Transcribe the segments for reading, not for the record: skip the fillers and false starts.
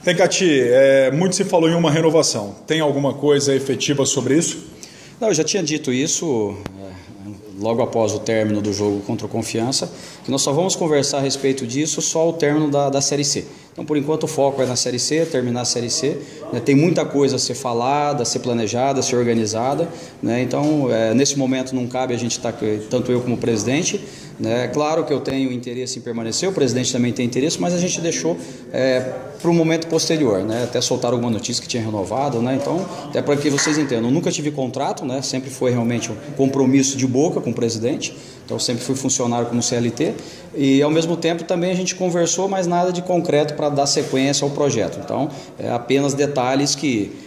Tencati, muito se falou em uma renovação. Tem alguma coisa efetiva sobre isso? Não, eu já tinha dito isso logo após o término do jogo contra o Confiança, que nós só vamos conversar a respeito disso só ao término da Série C. Então, por enquanto, o foco é na Série C, terminar a Série C. Tem muita coisa a ser falada, a ser planejada, a ser organizada. Então, nesse momento não cabe a gente estar, tanto eu como o presidente. Claro que eu tenho interesse em permanecer, o presidente também tem interesse, mas a gente deixou para o momento posterior. Até soltaram alguma notícia que tinha renovado. Então, até para que vocês entendam, eu nunca tive contrato, sempre foi realmente um compromisso de boca com o presidente. Então, sempre fui funcionário como CLT e, ao mesmo tempo, também a gente conversou, mas nada de concreto para dar sequência ao projeto. Então, apenas detalhes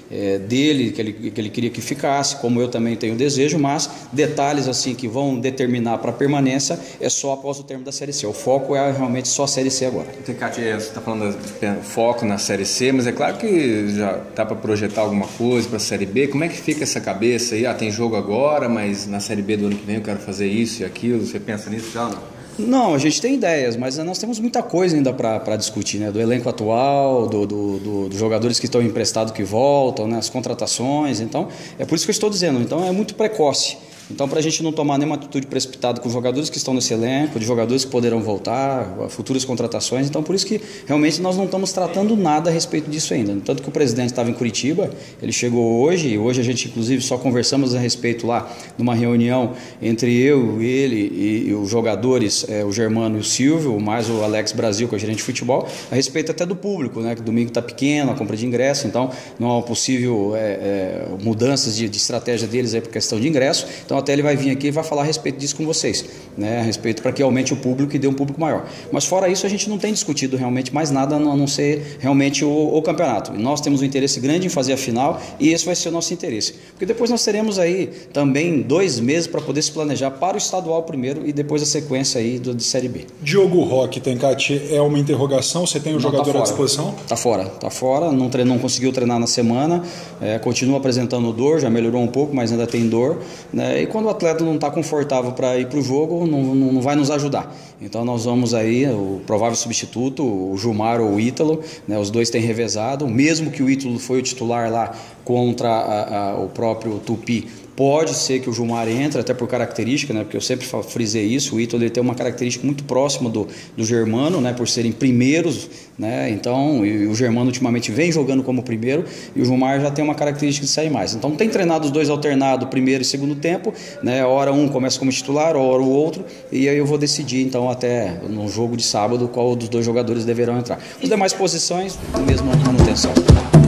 dele, que ele queria que ficasse, como eu também tenho desejo, mas detalhes assim que vão determinar para a permanência é só após o término da Série C. O foco é realmente só a Série C agora. Tencati, você está falando do foco na Série C, mas é claro que já dá para projetar alguma coisa para a Série B. Como é que fica essa cabeça aí? Tem jogo agora, mas na Série B do ano que vem eu quero fazer isso e aquilo. Você pensa nisso já? Não, a gente tem ideias, mas nós temos muita coisa ainda para discutir, do elenco atual, dos jogadores que estão emprestados que voltam, as contratações. Então, é por isso que eu estou dizendo, então é muito precoce. Então, para a gente não tomar nenhuma atitude precipitada com os jogadores que estão nesse elenco, de jogadores que poderão voltar, futuras contratações, então por isso que realmente nós não estamos tratando nada a respeito disso ainda. Tanto que o presidente estava em Curitiba, ele chegou hoje, e hoje a gente inclusive só conversamos a respeito lá, numa reunião entre eu, ele e os jogadores, o Germano e o Silvio, mais o Alex Brasil, que é o gerente de futebol, a respeito até do público, que domingo está pequeno, a compra de ingresso, então não há possível mudanças de estratégia deles aí por questão de ingresso. Então até ele vai vir aqui e vai falar a respeito disso com vocês, a respeito para que aumente o público e dê um público maior. Mas fora isso a gente não tem discutido realmente mais nada a não ser realmente o campeonato. Nós temos um interesse grande em fazer a final e esse vai ser o nosso interesse. Porque depois nós teremos aí também 2 meses para poder se planejar para o estadual primeiro e depois a sequência aí de Série B. Diogo Roque, Tencati, é uma interrogação? Você tem o jogador à disposição? Tá fora, não conseguiu treinar na semana, continua apresentando dor, já melhorou um pouco, mas ainda tem dor, E quando o atleta não está confortável para ir para o jogo, não vai nos ajudar. Então nós vamos aí, o provável substituto, o Gilmar ou o Ítalo, os dois têm revezado, mesmo que o Ítalo foi o titular lá contra o próprio Tupi. Pode ser que o Gilmar entre, até por característica, porque eu sempre frisei isso, o Ítalo ele tem uma característica muito próxima do Germano, por serem primeiros, então o Germano ultimamente vem jogando como primeiro e o Gilmar já tem uma característica de sair mais. Então tem treinado os dois alternados, primeiro e segundo tempo, hora um começa como titular, hora o outro, e aí eu vou decidir então até no jogo de sábado qual dos 2 jogadores deverão entrar. As demais posições, a mesma manutenção.